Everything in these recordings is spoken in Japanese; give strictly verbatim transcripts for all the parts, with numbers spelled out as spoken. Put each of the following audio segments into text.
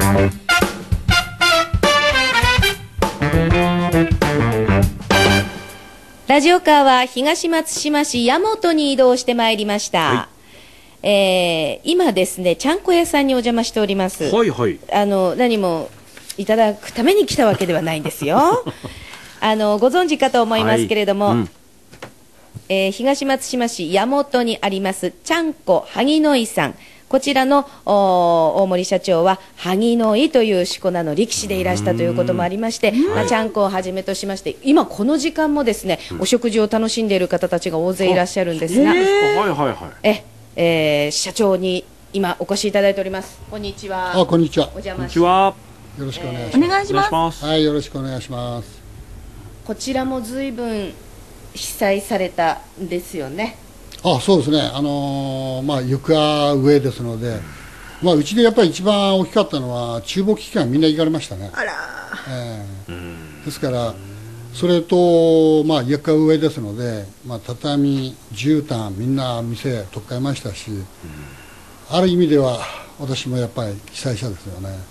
ラジオカーは東松島市矢本に移動してまいりました。はい、えー、今ですね、ちゃんこ屋さんにお邪魔しております。 はいはい。 あの、何もいただくために来たわけではないんですよ。あの、ご存知かと思いますけれども、はい、うん、えー、東松島市矢本にあります、ちゃんこ萩の井さん。こちらの大森社長は萩の井というしこ名の力士でいらしたということもありまして、まあ、ちゃんこをはじめとしまして今この時間もですね、うん、お食事を楽しんでいる方たちが大勢いらっしゃるんですが、ええー、社長に今お越しいただいております。こんにちは。 あ、こんにちは。 お邪魔します。よろしくお願いします。 お願いします。 はい、よろしくお願いします。 こちらも随分被災されたんですよね。 あ、そうですね。あのー、まあ床上ですので、まあうちでやっぱり一番大きかったのは厨房機器がみんな行かれましたね。 あら、 えー、ですからそれとまあ床上ですので、まあ畳絨毯みんな店取っ替えましたし、ある意味では私もやっぱり被災者ですよね。はい。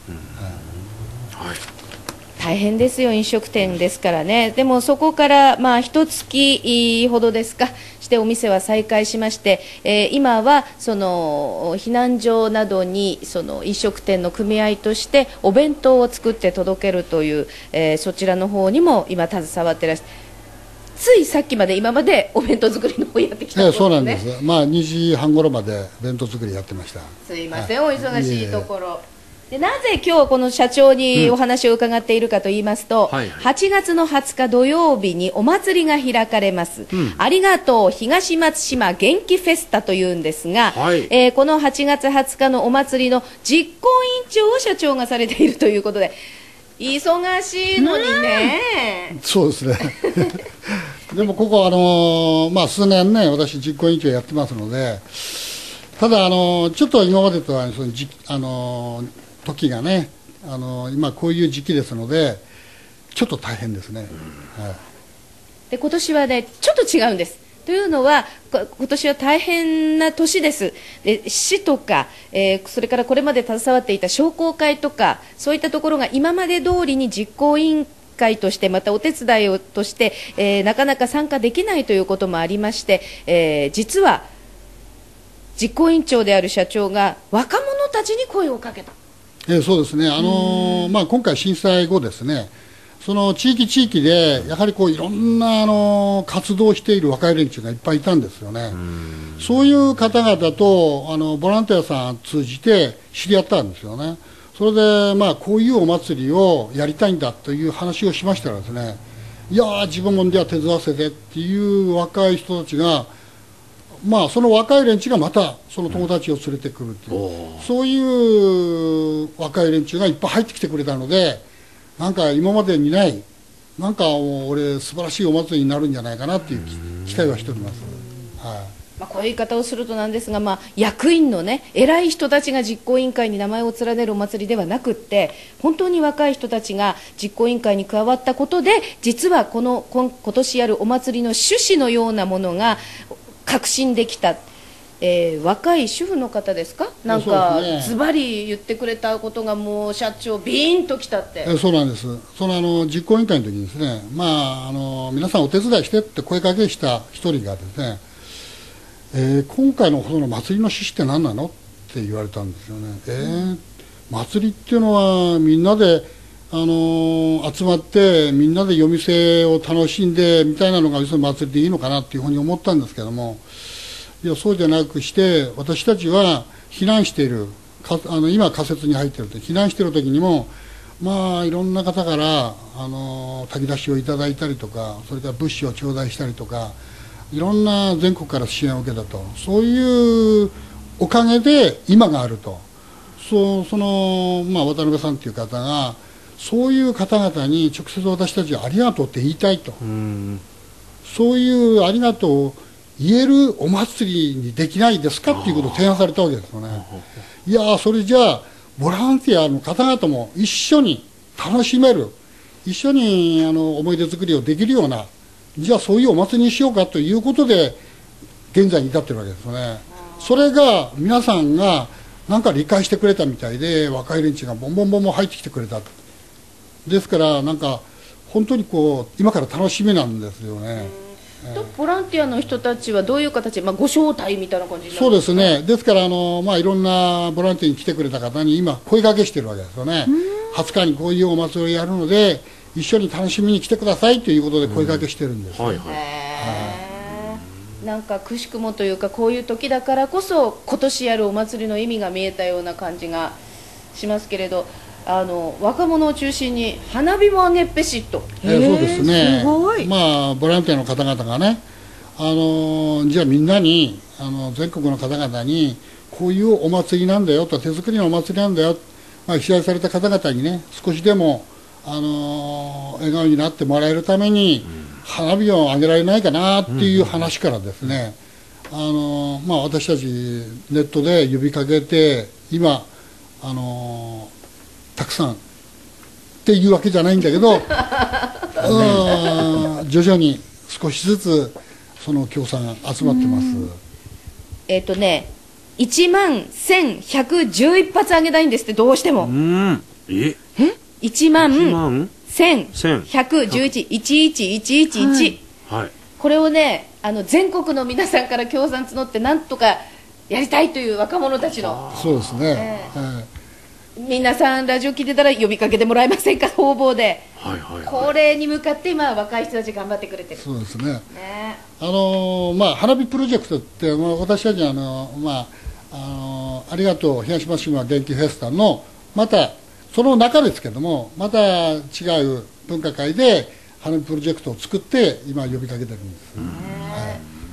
大変ですよ、飲食店ですからね。でもそこからまあ一月ほどですかしてお店は再開しまして、えー、今はその避難所などにその飲食店の組合としてお弁当を作って届けるという、えー、そちらの方にも今携わってらっしゃる。ついさっきまで今までお弁当作りの方やってきたんですね。 そうなんです。まあにじはん頃まで弁当作りやってました。 すいません、はい、お忙しいところ。でなぜ今日この社長にお話を伺っているかと言いますと、うん、はいはい、はちがつのはつか土曜日にお祭りが開かれます、うん、ありがとう東松島元気フェスタというんですが、はい、えー、このはちがつはつかのお祭りの実行委員長を社長がされているということで忙しいのにね、 うん、そうですねでもここあのー、まあ数年ね私実行委員長やってますので、ただあのー、ちょっと今までとはそのじあのー時がね、あの今こういう時期ですのでちょっと大変ですね、うん、はい、 で今年はねちょっと違うんです。というのは今年は大変な年です。で市とか、えー、それからこれまで携わっていた商工会とかそういったところが今まで通りに実行委員会としてまたお手伝いをとして、えー、なかなか参加できないということもありまして、えー、実は実行委員長である社長が若者たちに声をかけた。 えー、そうですね、あのーまあ、今回、震災後ですね、その地域地域でやはりこういろんな、あのー、活動をしている若い連中がいっぱいいたんですよね。うそういう方々とあのボランティアさん通じて知り合ったんですよね。それで、まあ、こういうお祭りをやりたいんだという話をしましたらですね、いやー自分もじゃあ手伝わせてっていう若い人たちが、まあ、その若い連中がまたその友達を連れてくるっていう、うん、そういう若い連中がいっぱい入ってきてくれたので、なんか今までにないなんか俺素晴らしいお祭りになるんじゃないかなっていう期待はしております。はい、 まあ、こういう言い方をするとなんですが、まあ、役員のね偉い人たちが実行委員会に名前を連ねるお祭りではなくって本当に若い人たちが実行委員会に加わったことで実はこの今年やるお祭りの趣旨のようなものが確信できた、えー、若い主婦の方ですか、なんかズバリ言ってくれたことがもう社長ビーンときたって。 えそうなんです。そのあの実行委員会の時にですね、まああの皆さんお手伝いしてって声かけした一人がですね、えー、今回のその祭りの趣旨って何なのって言われたんですよね。えー、祭りっていうのはみんなであのー、集まってみんなで夜店を楽しんでみたいなのが祭りでいいのかなっていうふうに思ったんですけども、いやそうじゃなくして私たちは避難しているかあの今仮設に入っていると避難している時にもまあいろんな方からあの炊き出しをいただいたりとか、それから物資を頂戴したりとかいろんな全国から支援を受けたと、そういうおかげで今があると、そうその、まあ、渡辺さんという方がそういう方々に直接私たちはありがとうって言いたいと、うん、そういうありがとうを言えるお祭りにできないですかっていうことを提案されたわけですよね。いやそれじゃあボランティアの方々も一緒に楽しめる、一緒にあの思い出作りをできるような、じゃあそういうお祭りにしようかということで現在に至ってるわけですよね。それが皆さんがなんか理解してくれたみたいで、若い連中がボンボンボンボン入ってきてくれた。ですからなんか本当にこう今から楽しみなんですよね。 とボランティアの人たちはどういう形、まあ、ご招待みたいな感じになるんですか？ そうですね。ですからあの、まあ、いろんなボランティアに来てくれた方に今声掛けしてるわけですよね。はつかにこういうお祭りをやるので一緒に楽しみに来てくださいということで声掛けしてるんです。 はいはい、なんかくしくもというか、こういう時だからこそ今年やるお祭りの意味が見えたような感じがしますけれど、あの若者を中心に花火も上げっぺしと、 えー、そうですね。 すごい。 まあボランティアの方々がね、あのじゃあみんなにあの全国の方々にこういうお祭りなんだよと、手作りのお祭りなんだよ、まあ、被災された方々にね少しでもあの笑顔になってもらえるために花火を上げられないかなっていう話からですね、あのまあ、私たちネットで呼びかけて今あのたくさんっていうわけじゃないんだけどうん徐々に少しずつその協賛が集まってます。 えっ、ー、とねいちまんせんひゃくじゅういち発あげたいんですって、どうしても。うんええいちまんせんひゃくじゅういち、いちいちいちいちいち、はい、これをねあの全国の皆さんから協賛募ってなんとかやりたいという若者たちの。 そうですね、えーはい、 皆さんラジオ聞いてたら呼びかけてもらえませんか、方々で、はいはいはい、これに向かって今若い人たち頑張ってくれてる。 そうですね、ねあのーまあ、花火プロジェクトって、まあ、私たちあの、まああのー、ありがとう東松島元気フェスタのまたその中ですけども、また違う文化会で花火プロジェクトを作って今呼びかけてるんです、はい、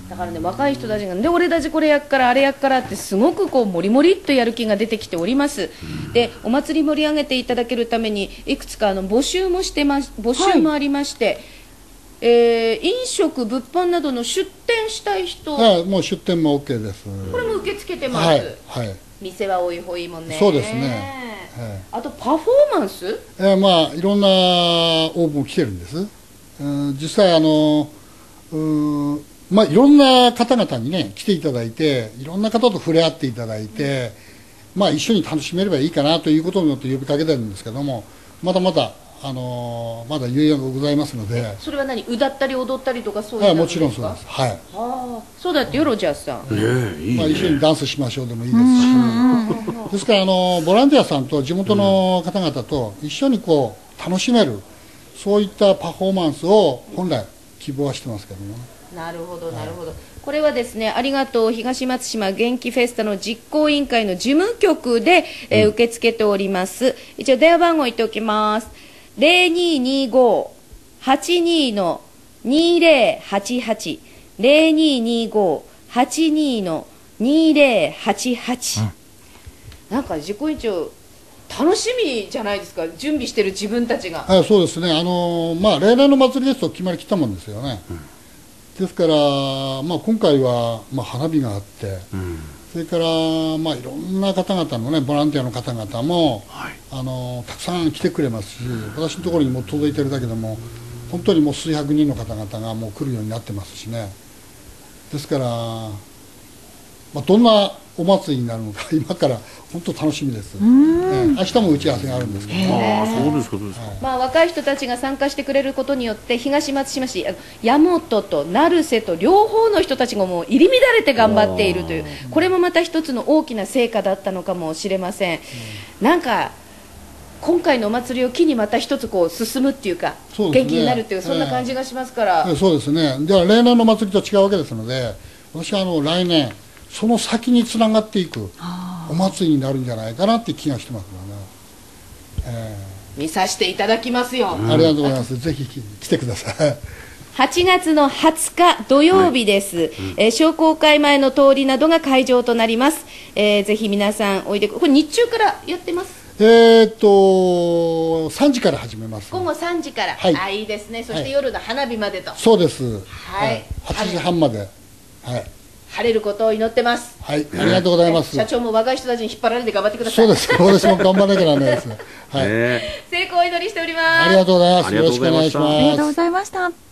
だからね若い人たちがで俺たちこれやっからあれやっからってすごくこうもりもりっとやる気が出てきております。でお祭り盛り上げていただけるためにいくつかあの募集もしてます募集もありまして、はい、えー、飲食物販などの出店したい人、 はい、もう出店も OK です。 これも受け付けてます、はいはい、店は多い方いいもんね。 そうですね、はい、 あとパフォーマンス、 えー、まあいろんな応募も来てるんです、うん、実際あのうんまあいろんな方々にね来ていただいていろんな方と触れ合っていただいて、うん、まあ一緒に楽しめればいいかなということによって呼びかけてるんですけども、まだまだあのー、まだ余裕がございますので。 それは何、歌ったり踊ったりとかそういうのですか？ もちろんそうです。はい。 ああ、そうだってよロジャースさん。 ねえ、いいね。まあ一緒にダンスしましょうでもいいですし。ですからあのボランティアさんと地元の方々と一緒にこう楽しめるそういったパフォーマンスを本来希望はしてますけどもね。 なるほどなるほど。はい、これはですね、ありがとう東松島元気フェスタの実行委員会の事務局で、えーうん、受け付けております。一応電話番号言っておきます。ゼロにーにーごーはちにーのにーぜろはちはち ゼロにーにーごーはちにーのにーぜろはちはち、うん、なんか実行委員長楽しみじゃないですか、準備してる自分たちが。 はい、そうですね、あのー、まあ例年の祭りですと決まりきったもんですよね、うん、ですから、まあ、今回は、まあ、花火があって、うん、それから、まあ、いろんな方々のねボランティアの方々も、はい、あのたくさん来てくれますし、私のところにも届いてるだけでも本当にもう数百人の方々がもう来るようになってますしね。ですから、まあ、どんなお祭りになるのか今から本当楽しみです。えー、明日も打ち合わせがあるんですけど、ね、 あそうですかそうですか、 はい、まあ、若い人たちが参加してくれることによって東松島市大和と成瀬と両方の人たちがもう入り乱れて頑張っているという、これもまた一つの大きな成果だったのかもしれません。なんか今回のお祭りを機にまた一つこう進むっていうか、ね、元気になるっていう、そんな感じがしますから、 えー、そうですね。では例年の祭りと違うわけですので、私はあの来年その先につながっていくお祭りになるんじゃないかなって気がしてますからね、えー、見させていただきますよ、 うん、ありがとうございます。ぜひ来てください。 はちがつのはつか土曜日です、はい、うん、えー、商工会前の通りなどが会場となります、えー、ぜひ皆さんおいで。これ日中からやってます？ えーっとさんじから始めます。 午後さんじから、はい、あいいですね。そして夜の花火までと、はい、 そうです、 はい、 はちじはんまで、はい、 晴れることを祈ってます。 はい、ありがとうございます。 社長も若い人たちに引っ張られて頑張ってください。 そうです。私も頑張らなきゃならないです。はい。 成功をお祈りしております。 ありがとうございます。よろしくお願いします。 ありがとうございました。